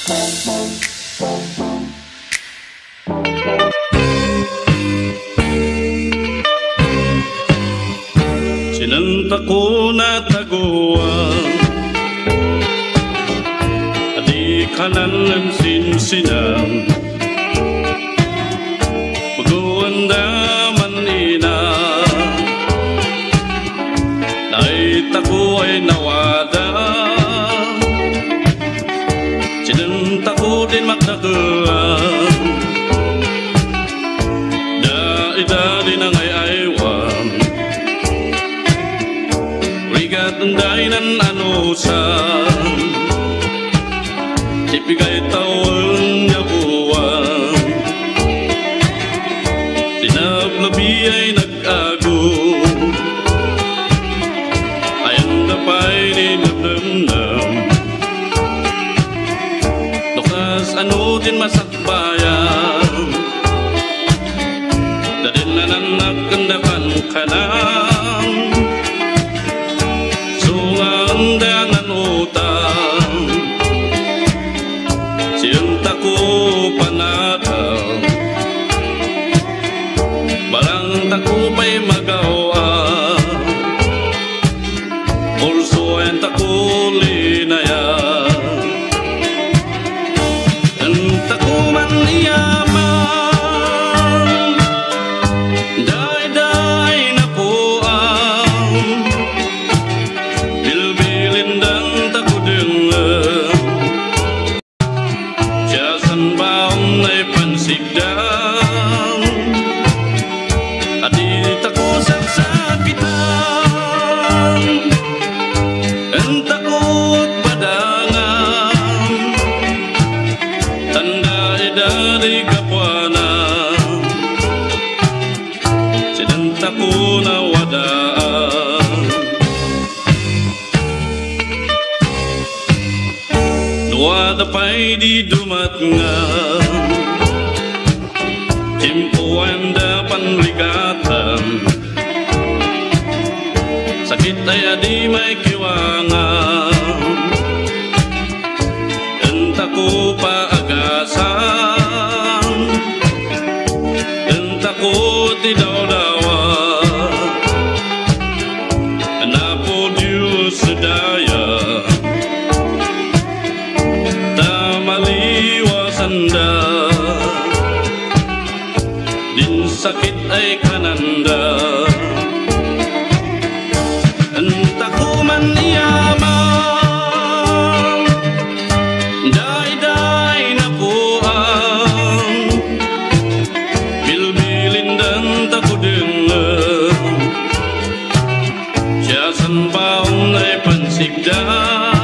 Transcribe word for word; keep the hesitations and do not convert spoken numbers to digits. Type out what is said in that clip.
Sinanta ko na taguan, adi kanan ng sinsinang baguanda manina. Nait ako ay nawada, sinanta ko din magdakuan, daida-di na ngay aywan. Dainan anusan, ibigay taon niya buwan. Tinablabi ay nag-ago, ayang dapay ninamnam. Lukas ano din masakbayan, dadin na nanagkandakan ka na. Dengan utang cinta ku panatang barang tak ku pay magawa pulso yang tak ku linaya entah ku man iyaman dai-dai na puang sigdang adi tako saksakitan entakut badangan tandai dari kapuanan sinentaku na wadaan nuwada pa'y di dumatngan timpuan dapan ligatan sakit ay adi may kiwangan entah ku paagasan entah ku tidaw-dawa napo Diyos sedaya tamaliwasanda din sakit ay kananda entah ku man iyaman dai-dai na puang bil-bilin dan tak ku dengar siasan baong ay pansigdang